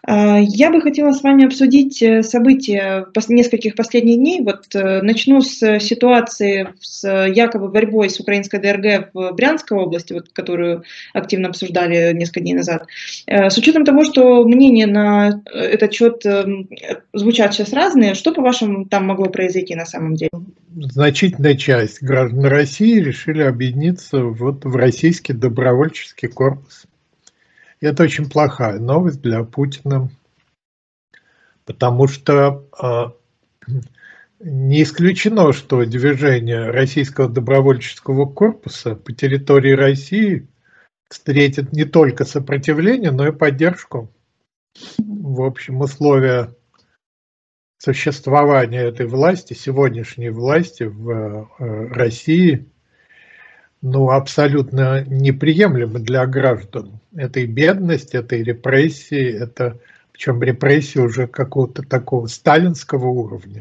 Я бы хотела с вами обсудить события нескольких последних дней. Начну с ситуации с якобы борьбой с украинской ДРГ в Брянской области, которую активно обсуждали несколько дней назад. С учетом того, что мнения на этот счет звучат сейчас разные, что, по-вашему, там могло произойти на самом деле? Значительная часть граждан России решили объединиться в российский добровольческий корпус. И это очень плохая новость для Путина, потому что не исключено, что движение российского добровольческого корпуса по территории России встретит не только сопротивление, но и поддержку. В общем, условия существования этой власти, сегодняшней власти в России, абсолютно неприемлемы для граждан. Это и бедность, это и репрессии, причем репрессии уже какого-то такого сталинского уровня.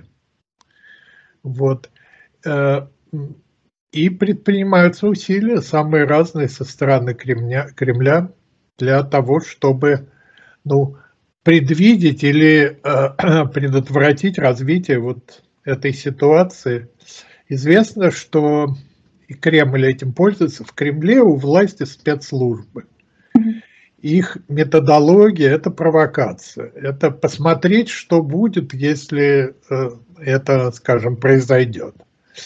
И предпринимаются усилия, самые разные со стороны Кремля для того, чтобы предвидеть или предотвратить развитие этой ситуации. Известно, что и Кремль этим пользуется. В Кремле у власти спецслужбы. Их методология – это провокация. Это посмотреть, что будет, если это, скажем, произойдет.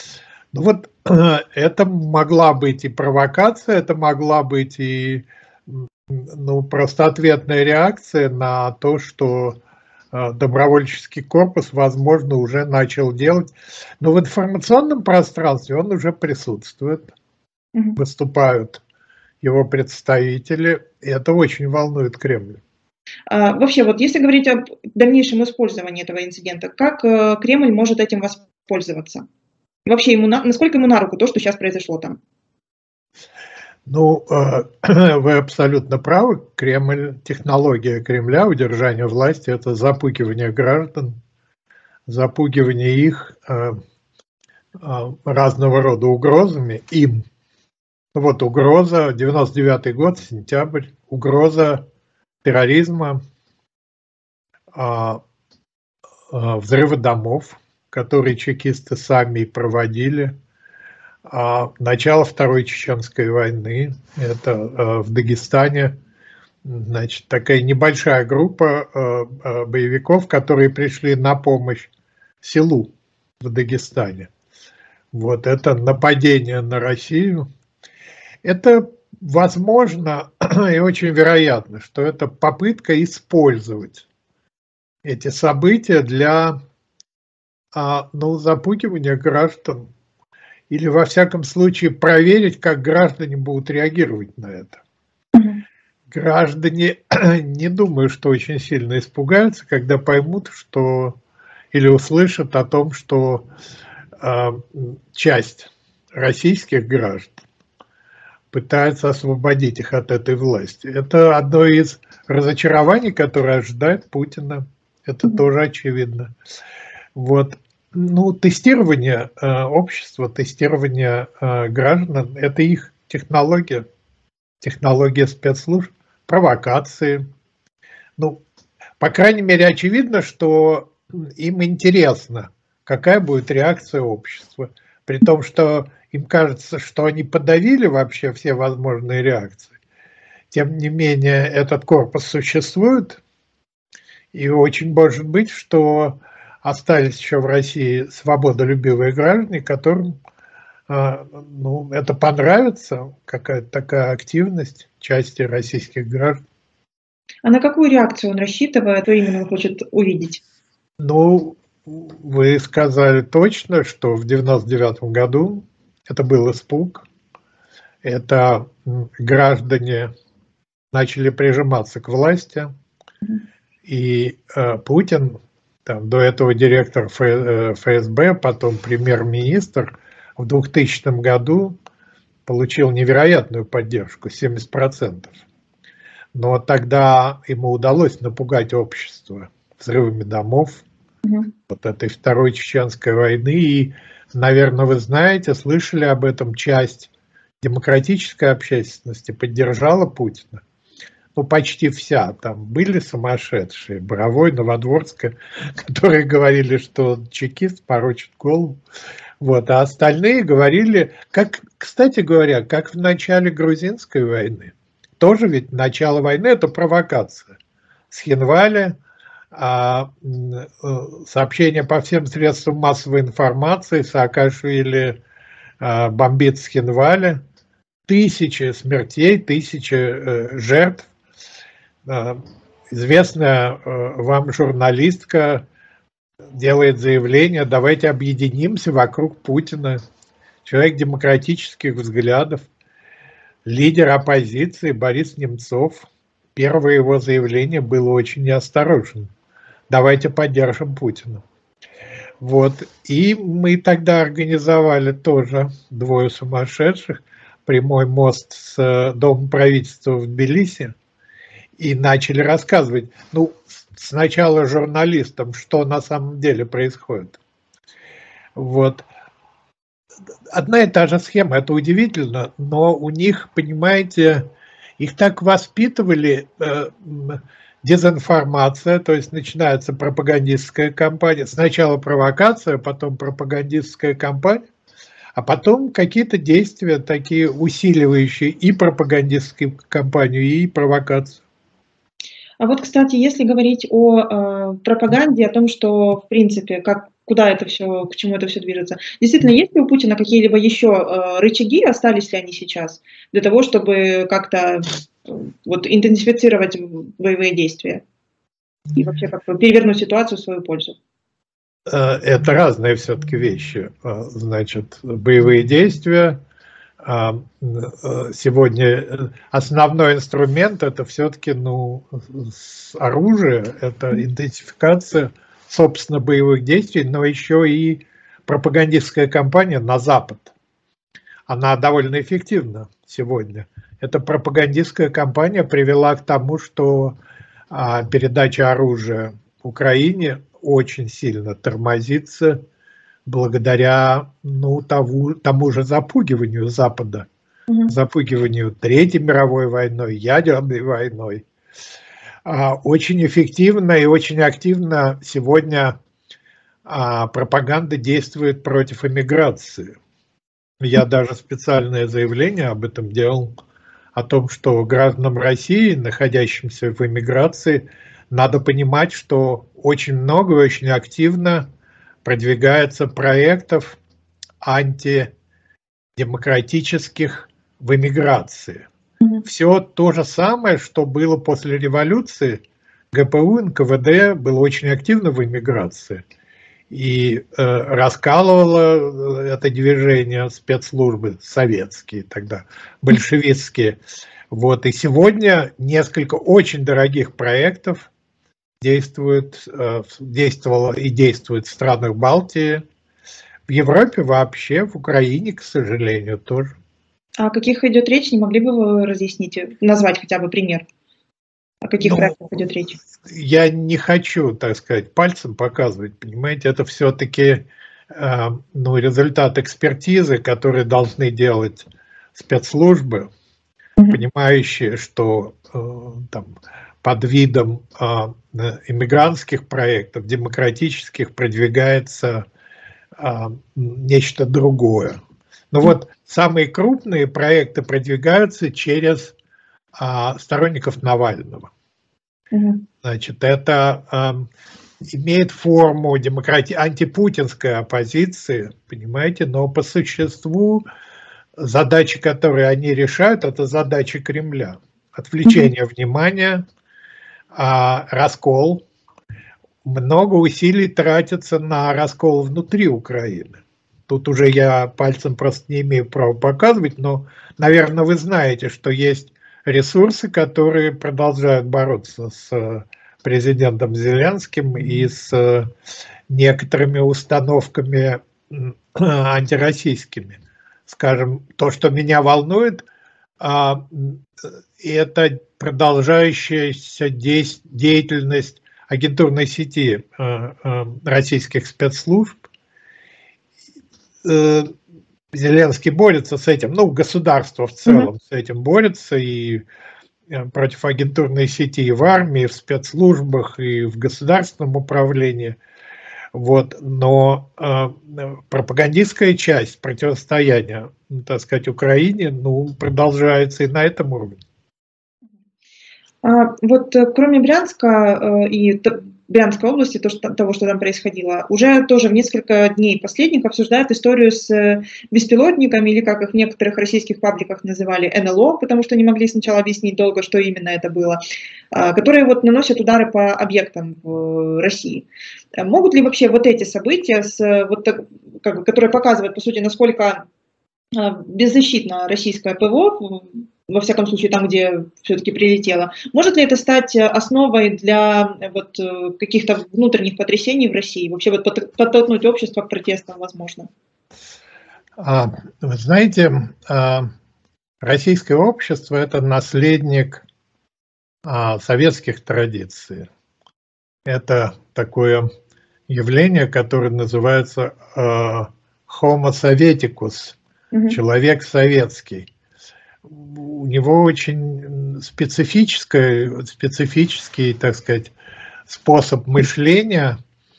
Это могла быть и провокация, это могла быть и просто ответная реакция на то, что добровольческий корпус, возможно, уже начал делать. Но в информационном пространстве он уже присутствует, выступают его представители, и это очень волнует Кремль. Вообще, если говорить об дальнейшем использовании этого инцидента, как Кремль может этим воспользоваться? Вообще, насколько ему на руку то, что сейчас произошло там? Вы абсолютно правы. Технология Кремля, удержание власти – это запугивание граждан, запугивание их разного рода угрозами им. Угроза, 99-й год, сентябрь, угроза терроризма, взрыва домов, которые чекисты сами проводили. Начало Второй Чеченской войны, это в Дагестане, такая небольшая группа боевиков, которые пришли на помощь селу в Дагестане. Это нападение на Россию. Это возможно и очень вероятно, что это попытка использовать эти события для запугивания граждан. Или, во всяком случае, проверить, как граждане будут реагировать на это. Граждане, не думаю, что очень сильно испугаются, когда поймут, или услышат о том, что часть российских граждан пытается освободить их от этой власти. Это одно из разочарований, которое ожидает Путина. Это тоже очевидно. Тестирование общества, тестирование граждан – это их технология спецслужб, провокации. По крайней мере, очевидно, что им интересно, какая будет реакция общества. При том, что им кажется, что они подавили вообще все возможные реакции. Тем не менее, этот корпус существует, и очень может быть, что остались еще в России свободолюбивые граждане, которым это понравится, какая-то такая активность части российских граждан. А на какую реакцию он рассчитывает, что именно он хочет увидеть? Вы сказали точно, что в 99-м году это был испуг, это граждане начали прижиматься к власти, и Путин, до этого директор ФСБ, потом премьер-министр, в 2000 году получил невероятную поддержку, 70%. Но тогда ему удалось напугать общество взрывами домов, этой Второй Чеченской войны. И, наверное, вы знаете, слышали об этом, часть демократической общественности поддержала Путина. ну, почти вся, там были сумасшедшие, Боровой, Новодворская, которые говорили, что чекист порочит голову. Вот, а остальные говорили, как, кстати говоря, как в начале Грузинской войны. Тоже ведь начало войны – это провокация. Схинвали, сообщения по всем средствам массовой информации, Саакашвили бомбит Схинвали, тысячи смертей, тысячи жертв. Известная вам журналистка делает заявление: давайте объединимся вокруг Путина. Человек демократических взглядов, лидер оппозиции Борис Немцов. Первое его заявление было очень неосторожным: давайте поддержим Путина. Вот. И мы тогда организовали тоже двое сумасшедших, прямой мост с Домом правительства в Тбилиси, и начали рассказывать, ну, сначала журналистам, что на самом деле происходит. Вот. Одна и та же схема, это удивительно, но у них, понимаете, их так воспитывали, дезинформация, то есть начинается пропагандистская кампания, сначала провокация, потом пропагандистская кампания, а потом какие-то действия такие усиливающие и пропагандистскую кампанию, и провокацию. А вот, кстати, если говорить о пропаганде, о том, что, в принципе, куда это все, к чему это все движется, действительно, есть ли у Путина какие-либо еще рычаги, остались ли они сейчас, для того, чтобы как-то вот интенсифицировать боевые действия и вообще как-то перевернуть ситуацию в свою пользу? Это разные все-таки вещи. Значит, боевые действия. Сегодня основной инструмент — это все-таки, ну, оружие, это интенсификация, собственно, боевых действий, но еще и пропагандистская кампания на Запад. Она довольно эффективна сегодня. Эта пропагандистская кампания привела к тому, что передача оружия Украине очень сильно тормозится благодаря, ну, тому же запугиванию Запада, запугиванию Третьей мировой войной, ядерной войной. Очень эффективно и очень активно сегодня пропаганда действует против эмиграции. Я даже специальное заявление об этом делал, о том, что гражданам России, находящимся в эмиграции, надо понимать, что очень много и очень активно продвигается проектов антидемократических в эмиграции. Все то же самое, что было после революции. ГПУ, НКВД было очень активно в эмиграции. И раскалывало это движение спецслужбы советские тогда, большевистские. Вот. И сегодня несколько очень дорогих проектов действовало и действует в странах Балтии, в Европе вообще, в Украине, к сожалению, тоже. О каких идет речь, не могли бы вы разъяснить, назвать хотя бы пример? О каких проектах идет речь? Я не хочу, так сказать, пальцем показывать, понимаете, это все-таки ну, результат экспертизы, которые должны делать спецслужбы, понимающие, что там под видом иммигрантских проектов, демократических, продвигается нечто другое. Но вот самые крупные проекты продвигаются через сторонников Навального. Значит, это имеет форму антипутинской оппозиции, понимаете, но по существу задачи, которые они решают, это задачи Кремля. Отвлечение внимания, раскол. Много усилий тратится на раскол внутри Украины. Тут уже я пальцем просто не имею права показывать, но, наверное, вы знаете, что есть ресурсы, которые продолжают бороться с президентом Зеленским и с некоторыми установками антироссийскими. Скажем, то, что меня волнует, это продолжающаяся деятельность агентурной сети российских спецслужб. Зеленский борется с этим, ну, государство в целом с этим борется, и против агентурной сети и в армии, и в спецслужбах, и в государственном управлении. Вот. Но пропагандистская часть противостояния, так сказать, Украине, продолжается и на этом уровне. Вот кроме Брянска и Брянской области, того, что там происходило, уже тоже в несколько дней последних обсуждают историю с беспилотниками, или как их в некоторых российских пабликах называли, НЛО, потому что не могли сначала объяснить долго, что именно это было, которые вот наносят удары по объектам в России. Могут ли вообще вот эти события, которые показывают, по сути, насколько беззащитно российское ПВО, во всяком случае там, где все-таки прилетело, может ли это стать основой для вот каких-то внутренних потрясений в России, вообще вот подтолкнуть общество к протестам, возможно? Вы знаете, российское общество – это наследник советских традиций. Это такое явление, которое называется Homo Sovieticus, человек советский. У него очень специфический, так сказать, способ мышления.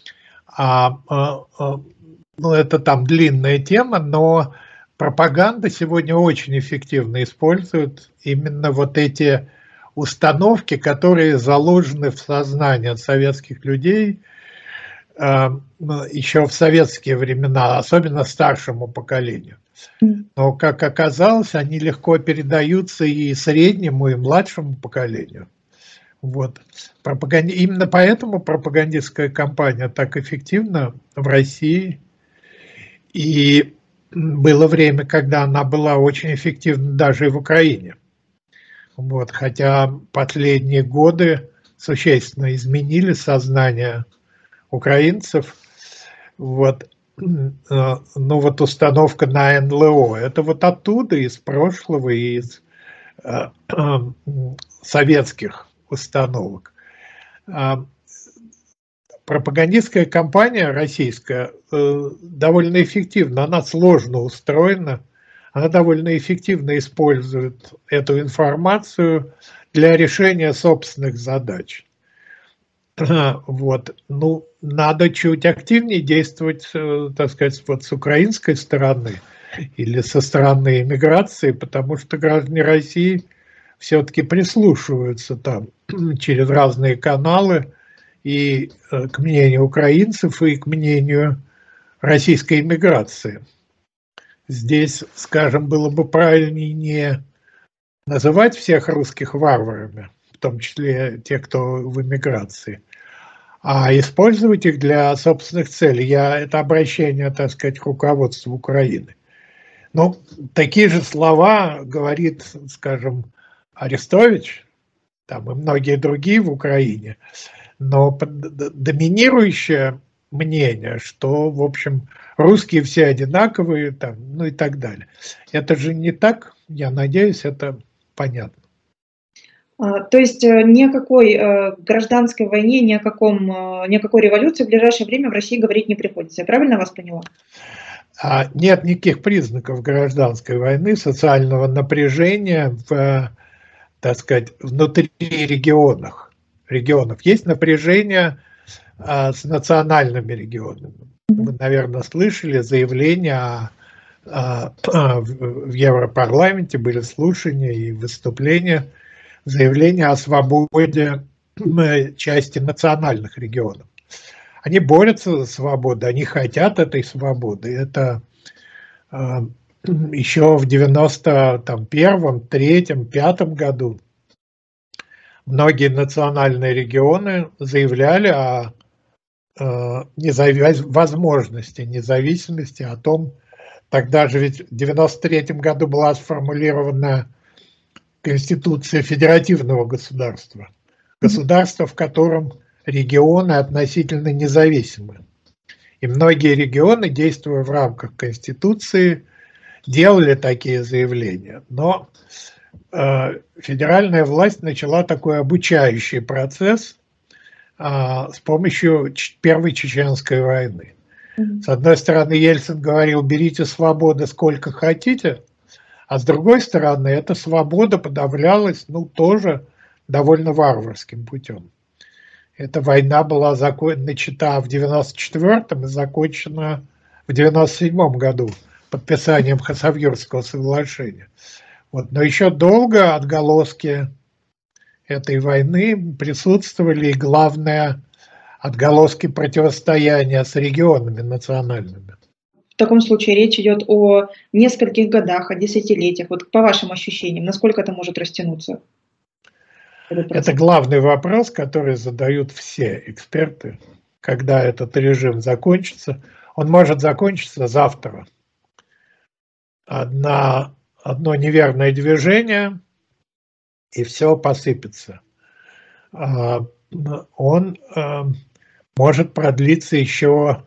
Это там длинная тема, но пропаганда сегодня очень эффективно использует именно вот эти установки, которые заложены в сознание советских людей еще в советские времена, особенно старшему поколению. Но, как оказалось, они легко передаются и среднему, и младшему поколению. Вот. Именно поэтому пропагандистская кампания так эффективна в России. И было время, когда она была очень эффективна даже и в Украине. Вот. Хотя последние годы существенно изменили сознание украинцев. Вот. Вот установка на НЛО, это вот оттуда, из прошлого, из советских установок. Пропагандистская кампания российская довольно эффективна, она сложно устроена, она довольно эффективно использует эту информацию для решения собственных задач. Вот. Надо чуть активнее действовать, так сказать, вот с украинской стороны или со стороны иммиграции, потому что граждане России все-таки прислушиваются там через разные каналы и к мнению украинцев, и к мнению российской иммиграции. Здесь, скажем, было бы правильнее не называть всех русских варварами, в том числе те, кто в эмиграции, а использовать их для собственных целей. Это обращение, так сказать, к руководству Украины. Но такие же слова говорит, скажем, Арестович, там и многие другие в Украине, но доминирующее мнение, что, в общем, русские все одинаковые, там, и так далее. Это же не так, я надеюсь, это понятно. То есть ни о какой гражданской войне, ни о какой революции в ближайшее время в России говорить не приходится. Я правильно вас поняла? Нет никаких признаков гражданской войны, социального напряжения так сказать, внутри регионов. Есть напряжение с национальными регионами. Вы, наверное, слышали заявления в Европарламенте, были слушания и выступления, заявление о свободе части национальных регионов. Они борются за свободу, они хотят этой свободы. Это еще в 91-м, 3-м, 5-м году многие национальные регионы заявляли о возможности независимости, о том, тогда же ведь в 93-м году была сформулирована Конституция федеративного государства, государства, в котором регионы относительно независимы. И многие регионы, действуя в рамках Конституции, делали такие заявления. Но федеральная власть начала такой обучающий процесс с помощью Первой Чеченской войны. С одной стороны, Ельцин говорил: берите свободы сколько хотите, А с другой стороны, эта свобода подавлялась, ну, тоже довольно варварским путем. Эта война была начата в 1994 и закончена в 1997 году подписанием Хасавюрского соглашения. Вот. Но еще долго отголоски этой войны присутствовали, и главное, отголоски противостояния с регионами национальными. В таком случае речь идет о нескольких годах, о десятилетиях. Вот по вашим ощущениям, насколько это может растянуться? Это главный вопрос, который задают все эксперты, когда этот режим закончится. Он может закончиться завтра. Одно неверное движение, и все посыпется. Он может продлиться еще,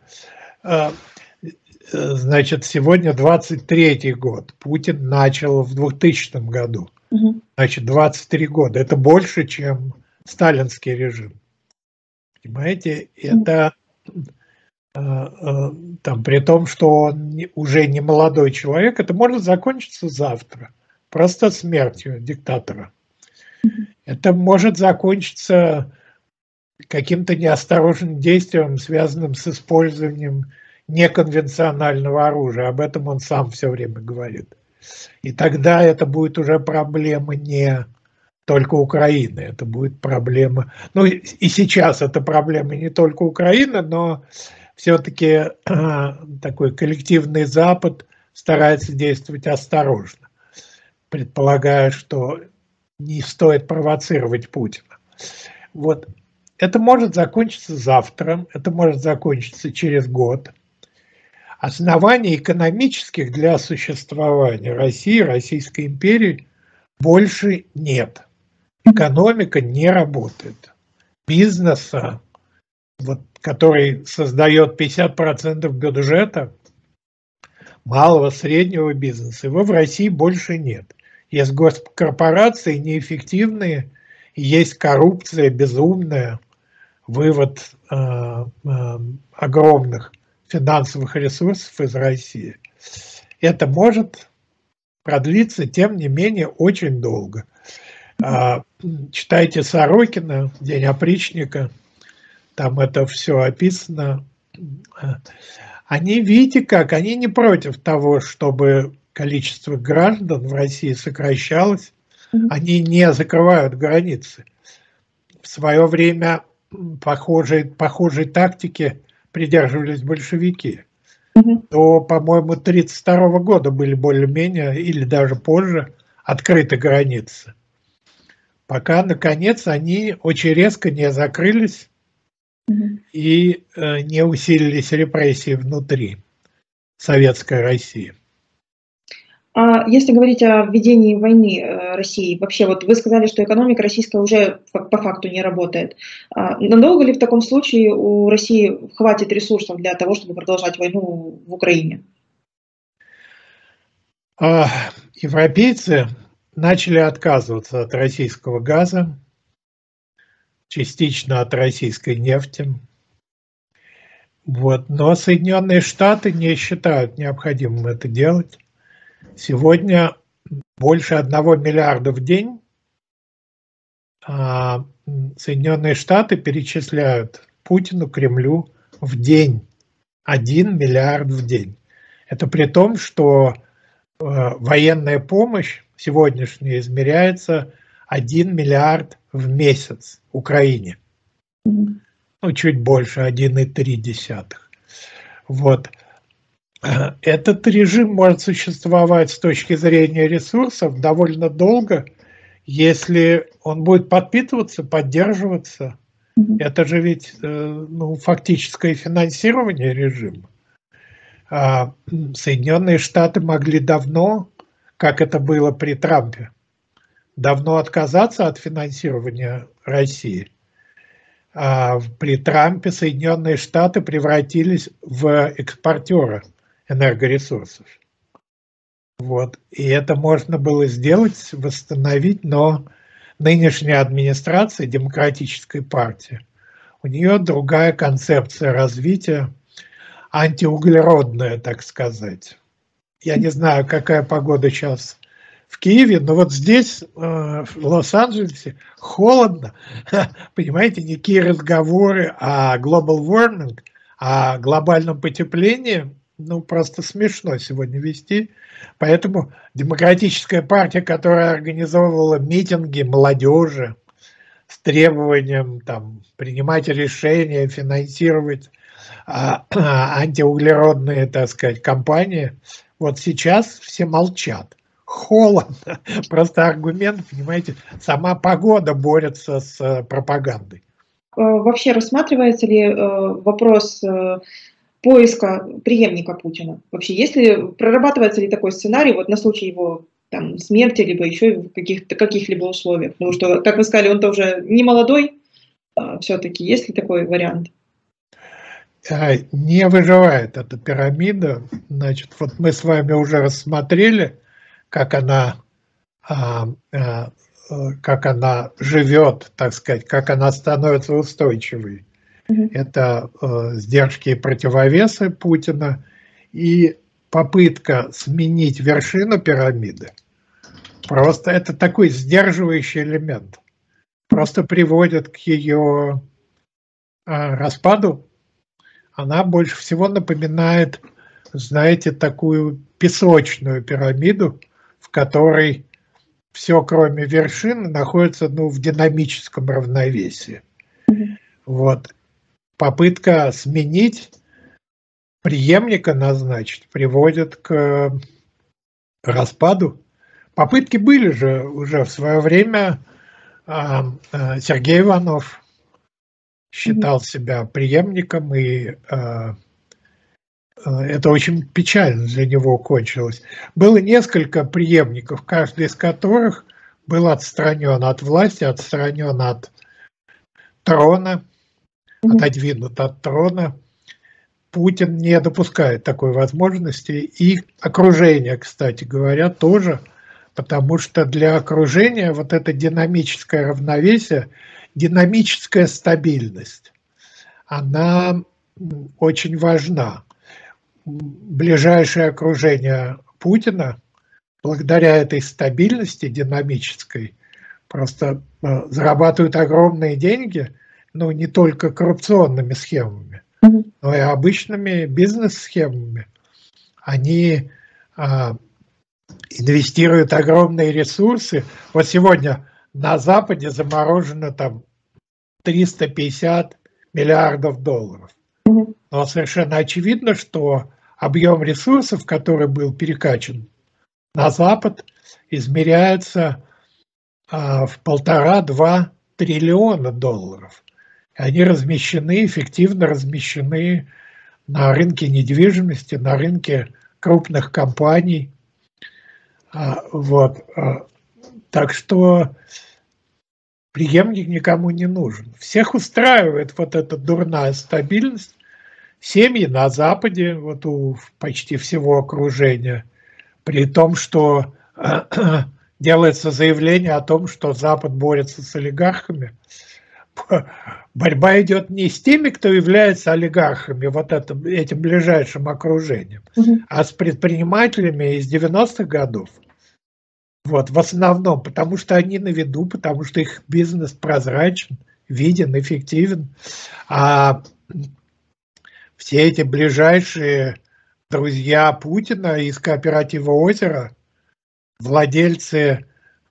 значит, сегодня 23-й год. Путин начал в 2000 году. Значит, 23 года. Это больше, чем сталинский режим. Понимаете, это там, при том, что он уже не молодой человек, это может закончиться завтра. Просто смертью диктатора. Это может закончиться каким-то неосторожным действием, связанным с использованием неконвенционального оружия. Об этом он сам все время говорит. И тогда это будет уже проблема не только Украины, это будет проблема... Ну и сейчас это проблема не только Украины, но все-таки такой коллективный Запад старается действовать осторожно, предполагая, что не стоит провоцировать Путина. Вот. Это может закончиться завтра, это может закончиться через год. Оснований экономических для существования России, Российской империи больше нет. Экономика не работает. Бизнеса, вот, который создает 50% бюджета, малого, среднего бизнеса, его в России больше нет. Есть госкорпорации неэффективные, есть коррупция безумная, вывод огромных финансовых ресурсов из России. Это может продлиться, тем не менее, очень долго. Читайте Сорокина, «День опричника», там это все описано. Они, видите как, они не против того, чтобы количество граждан в России сокращалось, они не закрывают границы. В свое время похожей тактики придерживались большевики. То, по-моему, 1932 года были более-менее, или даже позже, открыты границы. Пока, наконец, они очень резко не закрылись и не усилились репрессии внутри Советской России. А если говорить о введении войны России, вообще вот вы сказали, что экономика российская уже по факту не работает. Надолго ли в таком случае у России хватит ресурсов для того, чтобы продолжать войну в Украине? Европейцы начали отказываться от российского газа, частично от российской нефти. Вот. Но Соединенные Штаты не считают необходимым это делать. Сегодня больше 1 миллиарда в день Соединенные Штаты перечисляют Путину, Кремлю в день. 1 миллиард в день. Это при том, что военная помощь сегодняшняя измеряется 1 миллиард в месяц Украине. Ну, чуть больше, 1,3. Вот. Этот режим может существовать с точки зрения ресурсов довольно долго, если он будет подпитываться, поддерживаться. Это же ведь фактическое финансирование режима. Соединенные Штаты могли давно, как это было при Трампе, давно отказаться от финансирования России. При Трампе Соединенные Штаты превратились в экспортера энергоресурсов. Вот. И это можно было сделать, восстановить, но нынешняя администрация Демократической партии, у нее другая концепция развития, антиуглеродная, так сказать. Я не знаю, какая погода сейчас в Киеве, но вот здесь, в Лос-Анджелесе, холодно. Понимаете, никакие разговоры о global warming, о глобальном потеплении, ну, просто смешно сегодня вести. Поэтому Демократическая партия, которая организовывала митинги молодежи с требованием там, принимать решения, финансировать антиуглеродные, так сказать, кампании, вот сейчас все молчат. Холодно. Просто аргумент, понимаете, сама погода борется с пропагандой. Вообще рассматривается ли вопрос поиска преемника Путина? Вообще, если прорабатывается ли такой сценарий вот на случай его там, смерти, либо еще в каких-либо условиях? Потому что, как вы сказали, он тоже не молодой, все-таки есть ли такой вариант? Не выживает эта пирамида. Значит, вот мы с вами уже рассмотрели, как она живет, так сказать, как она становится устойчивой. Это сдержки и противовесы Путина и попытка сменить вершину пирамиды. Просто это такой сдерживающий элемент. Просто приводит к ее распаду. Она больше всего напоминает, знаете, такую песочную пирамиду, в которой все, кроме вершины, находится в динамическом равновесии. Вот. Попытка сменить, преемника назначить, приводит к распаду. Попытки были же уже в свое время. Сергей Иванов считал себя преемником, и это очень печально для него кончилось. Было несколько преемников, каждый из которых был отстранен от власти, отстранен от трона, отодвинут от трона. Путин не допускает такой возможности, и окружение, кстати говоря, тоже, потому что для окружения вот это динамическое равновесие, динамическая стабильность, она очень важна. Ближайшее окружение Путина, благодаря этой стабильности динамической, просто зарабатывают огромные деньги, но не только коррупционными схемами, но и обычными бизнес-схемами. Они инвестируют огромные ресурсы. Вот сегодня на Западе заморожено там 350 миллиардов долларов. Но совершенно очевидно, что объем ресурсов, который был перекачан на Запад, измеряется в 1,5-2 триллиона долларов. Они размещены, эффективно размещены на рынке недвижимости, на рынке крупных компаний. Вот. Так что преемник никому не нужен. Всех устраивает вот эта дурная стабильность. Семьи на Западе, вот у почти всего окружения, при том, что делается заявление о том, что Запад борется с олигархами. Борьба идет не с теми, кто является олигархами, вот этим ближайшим окружением, а с предпринимателями из 90-х годов. Вот, в основном, потому что они на виду, потому что их бизнес прозрачен, виден, эффективен. А все эти ближайшие друзья Путина из кооператива «Озеро», владельцы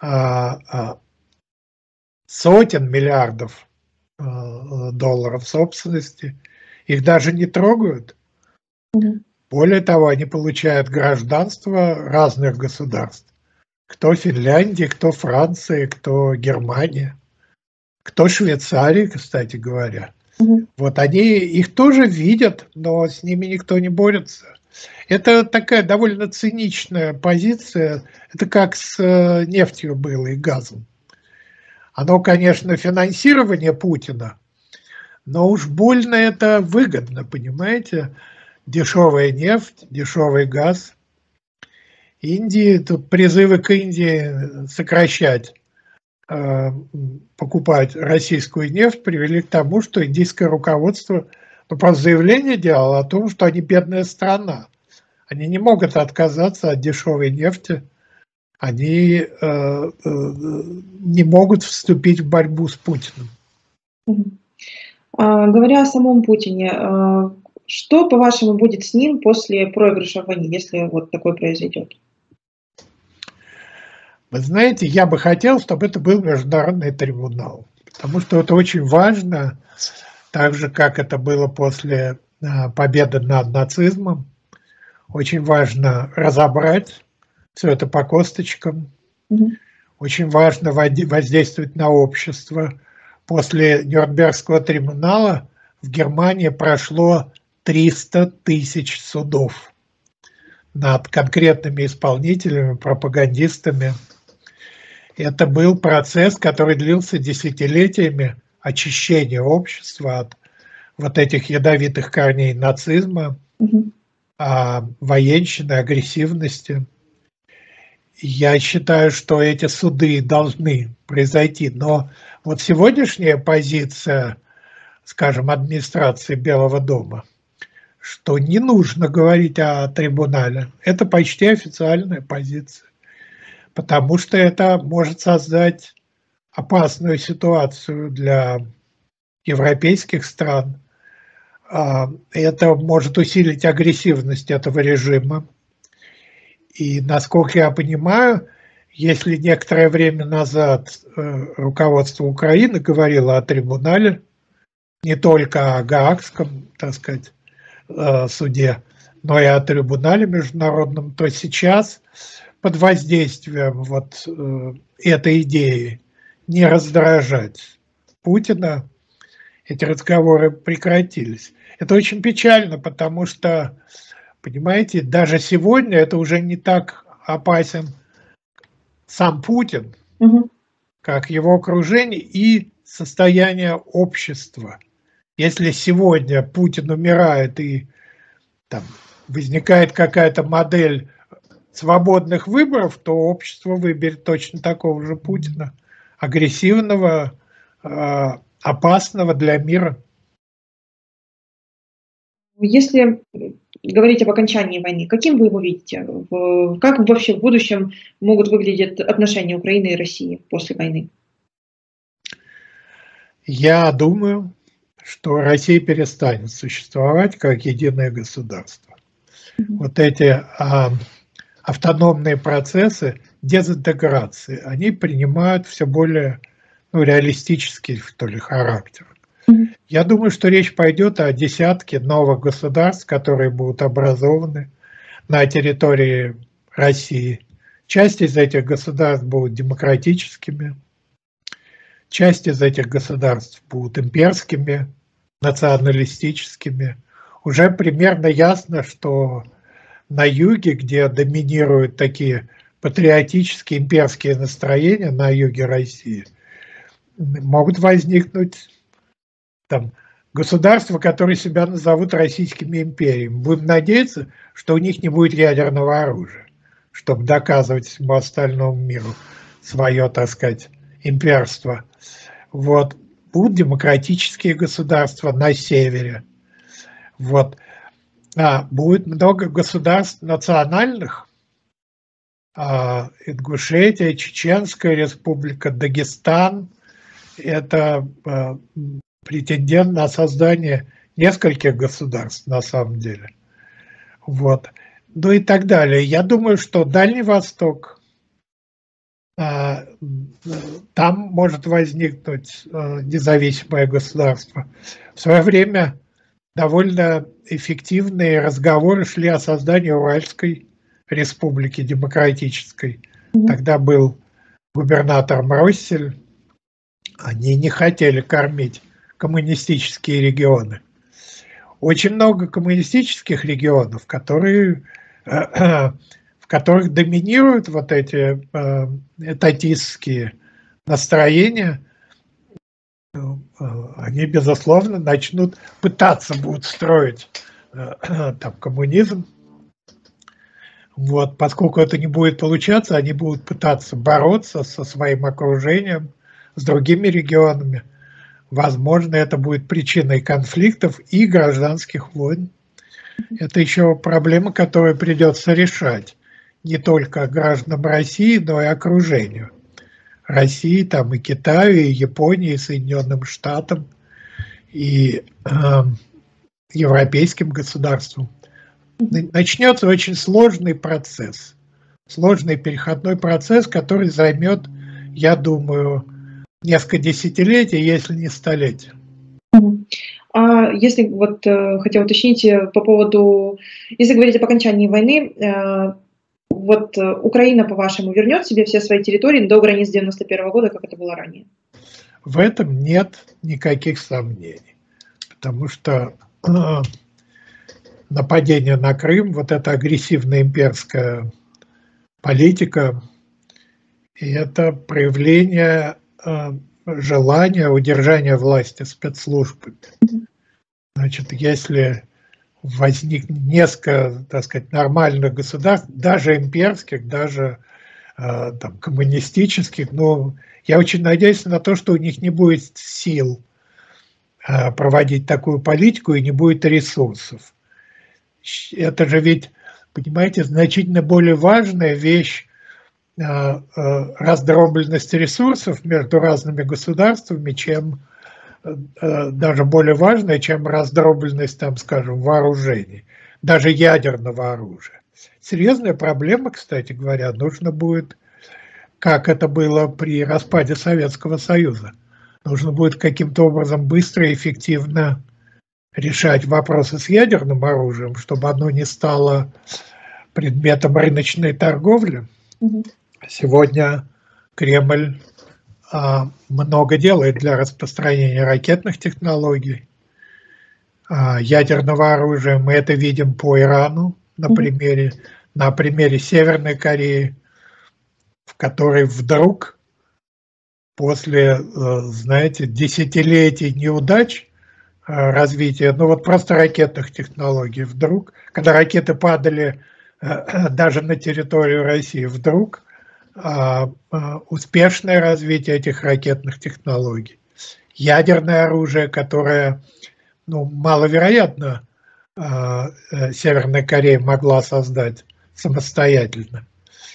сотен миллиардов долларов собственности, их даже не трогают. Более того, они получают гражданство разных государств. Кто Финляндия, кто Франция, кто Германия, кто Швейцария, кстати говоря. Вот они их тоже видят, но с ними никто не борется. Это такая довольно циничная позиция. Это как с нефтью было и газом. Оно, конечно, финансирование Путина, но уж больно это выгодно, понимаете? Дешевая нефть, дешевый газ. Индии, тут призывы к Индии сокращать, покупать российскую нефть привели к тому, что индийское руководство просто заявление делало о том, что они бедная страна. Они не могут отказаться от дешевой нефти, они не могут вступить в борьбу с Путиным. Говоря о самом Путине, что, по-вашему, будет с ним после проигрыша в войне, если вот такое произойдет? Вы знаете, я бы хотел, чтобы это был международный трибунал, потому что это очень важно, так же, как это было после победы над нацизмом. Очень важно разобрать все это по косточкам. Очень важно воздействовать на общество. После Нюрнбергского трибунала в Германии прошло 300 тысяч судов над конкретными исполнителями, пропагандистами. Это был процесс, который длился десятилетиями очищения общества от вот этих ядовитых корней нацизма, военщины, агрессивности. Я считаю, что эти суды должны произойти, но вот сегодняшняя позиция, скажем, администрации Белого дома, что не нужно говорить о трибунале, это почти официальная позиция, потому что это может создать опасную ситуацию для европейских стран. Это может усилить агрессивность этого режима. И, насколько я понимаю, если некоторое время назад руководство Украины говорило о трибунале, не только о Гаагском, так сказать, суде, но и о трибунале международном, то сейчас под воздействием вот этой идеи не раздражать Путина эти разговоры прекратились. Это очень печально, потому что, понимаете, даже сегодня это уже не так опасен сам Путин, как его окружение и состояние общества. Если сегодня Путин умирает и там возникает какая-то модель свободных выборов, то общество выберет точно такого же Путина, агрессивного, опасного для мира. Если говорить об окончании войны, каким вы его видите? Как вообще в будущем могут выглядеть отношения Украины и России после войны? Я думаю, что Россия перестанет существовать как единое государство. Вот эти автономные процессы дезинтеграции, они принимают все более реалистический, что ли, характер. Я думаю, что речь пойдет о десятке новых государств, которые будут образованы на территории России. Часть из этих государств будут демократическими, часть из этих государств будут имперскими, националистическими. Уже примерно ясно, что на юге, где доминируют такие патриотические имперские настроения на юге России, могут возникнуть там государства, которые себя назовут российскими империями. Будем надеяться, что у них не будет ядерного оружия, чтобы доказывать всему остальному миру свое, так сказать, имперство. Вот. Будут демократические государства на севере. Вот. Будет много государств национальных. Ингушетия, Чеченская республика, Дагестан. Это претендент на создание нескольких государств на самом деле. Вот. Ну и так далее. Я думаю, что Дальний Восток, там может возникнуть независимое государство. В свое время довольно эффективные разговоры шли о создании Уральской республики демократической. Тогда был губернатор Мроссель. Они не хотели кормить коммунистические регионы. Очень много коммунистических регионов, в которых доминируют вот эти этатистские настроения, они, безусловно, начнут пытаться будут строить там коммунизм. Вот, поскольку это не будет получаться, они будут пытаться бороться со своим окружением, с другими регионами. Возможно, это будет причиной конфликтов и гражданских войн. Это еще проблема, которую придется решать. не только гражданам России, но и окружению России, там и Китаю, и Японии, и Соединенным Штатам, и европейским государствам. Начнется очень сложный процесс, сложный переходной процесс, который займет, я думаю, несколько десятилетий, если не столетий. А если вот хотел уточнить по поводу, если говорить об окончании войны, вот Украина, по-вашему, вернет себе все свои территории до границ 91 года, как это было ранее? В этом нет никаких сомнений, потому что нападение на Крым, вот эта агрессивная имперская политика, и это проявление желания удержания власти спецслужбами. Значит, если возникнет несколько, так сказать, нормальных государств, даже имперских, даже там, коммунистических, но я очень надеюсь на то, что у них не будет сил проводить такую политику и не будет ресурсов. Это же ведь, понимаете, значительно более важная вещь, раздробленность ресурсов между разными государствами, чем даже более важная, чем раздробленность, там, скажем, вооружений, даже ядерного оружия. Серьезная проблема, кстати говоря, нужно будет, как это было при распаде Советского Союза, нужно будет каким-то образом быстро и эффективно решать вопросы с ядерным оружием, чтобы оно не стало предметом рыночной торговли. Сегодня Кремль много делает для распространения ракетных технологий, ядерного оружия. Мы это видим по Ирану на примере Северной Кореи, в которой вдруг после, знаете, десятилетий неудач развития, ну вот просто ракетных технологий, вдруг, когда ракеты падали даже на территорию России, вдруг успешное развитие этих ракетных технологий. Ядерное оружие, которое, ну, маловероятно, Северная Корея могла создать самостоятельно.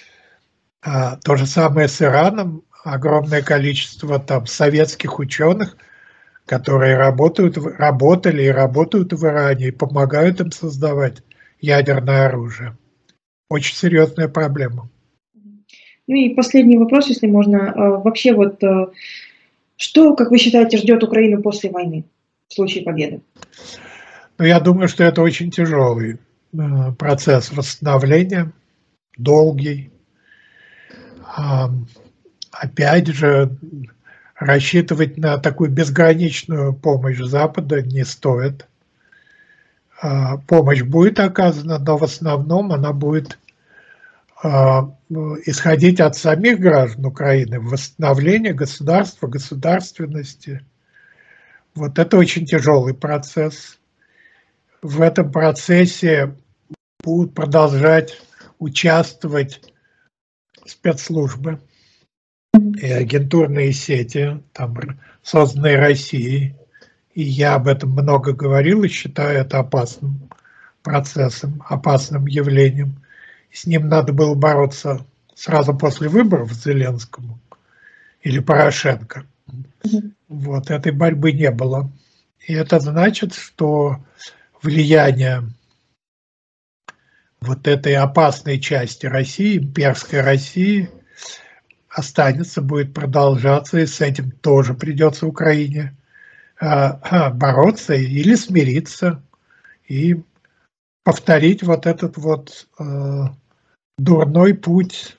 То же самое с Ираном. Огромное количество там советских ученых, которые работали и работают в Иране и помогают им создавать ядерное оружие. Очень серьезная проблема. Ну и последний вопрос, если можно. Вообще вот что, как вы считаете, ждет Украину после войны в случае победы? Ну, я думаю, что это очень тяжелый процесс восстановления, долгий. Опять же, рассчитывать на такую безграничную помощь Запада не стоит. Помощь будет оказана, но в основном она будет исходить от самих граждан Украины, восстановления государства, государственности. Вот это очень тяжелый процесс. В этом процессе будут продолжать участвовать спецслужбы и агентурные сети, там, созданные Россией. И я об этом много говорил и считаю это опасным процессом, опасным явлением. С ним надо было бороться сразу после выборов Зеленскому или Порошенко. Вот, этой борьбы не было. И это значит, что влияние вот этой опасной части России, имперской России, останется, будет продолжаться, и с этим тоже придется Украине бороться или смириться и повторить вот этот вот дурной путь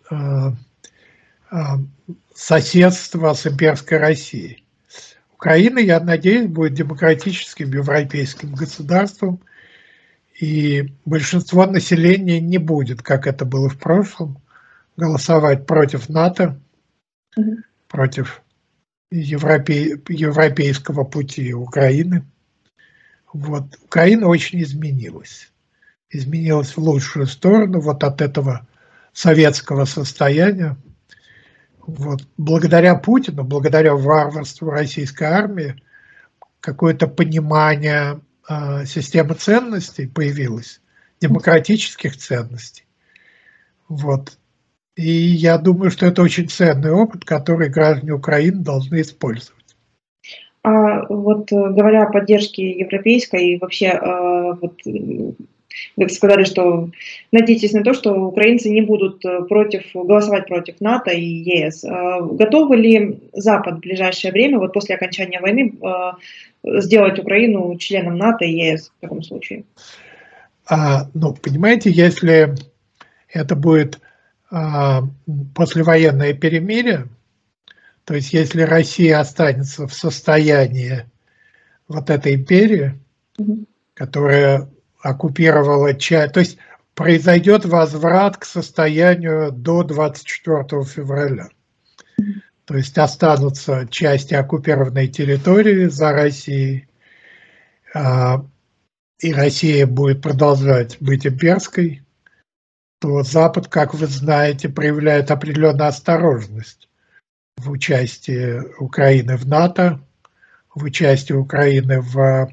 соседства с имперской Россией. Украина, я надеюсь, будет демократическим европейским государством, и большинство населения не будет, как это было в прошлом, голосовать против НАТО, против европейского пути Украины. Вот. Украина очень изменилась. Изменилась в лучшую сторону вот от этого советского состояния. Вот. Благодаря Путину, благодаря варварству российской армии, какое-то понимание системы ценностей появилось, демократических ценностей. Вот. И я думаю, что это очень ценный опыт, который граждане Украины должны использовать. А вот говоря о поддержке европейской и вообще, вот вы сказали, что надеетесь на то, что украинцы не будут голосовать против НАТО и ЕС. Готовы ли Запад в ближайшее время, вот после окончания войны, сделать Украину членом НАТО и ЕС в таком случае? Ну, понимаете, если это будет послевоенное перемирие, то есть если Россия останется в состоянии вот этой империи, которая оккупировала часть, то есть произойдет возврат к состоянию до 24 февраля. То есть останутся части оккупированной территории за Россией, и Россия будет продолжать быть имперской, то Запад, как вы знаете, проявляет определенную осторожность в участии Украины в НАТО, в участии Украины в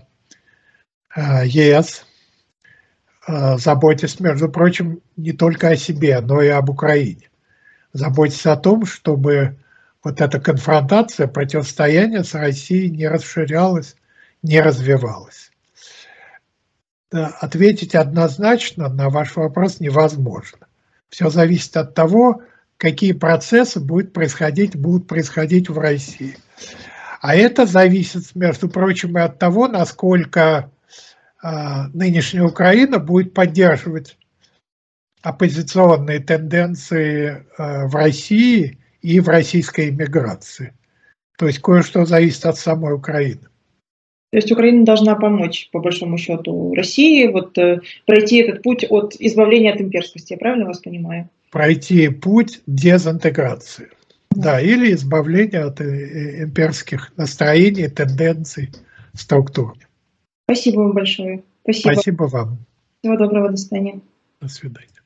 ЕС, заботясь, между прочим, не только о себе, но и об Украине. Заботясь о том, чтобы вот эта конфронтация, противостояние с Россией не расширялось, не развивалось. Ответить однозначно на ваш вопрос невозможно. Все зависит от того, какие процессы будут происходить в России. А это зависит, между прочим, и от того, насколько нынешняя Украина будет поддерживать оппозиционные тенденции в России и в российской эмиграции. То есть кое-что зависит от самой Украины. То есть Украина должна помочь, по большому счету, России вот, пройти этот путь от избавления от имперскости, я правильно вас понимаю? Пройти путь дезинтеграции. Да, или избавления от имперских настроений, тенденций, структур. Спасибо вам большое. Спасибо. Спасибо вам. Всего доброго, до свидания. До свидания.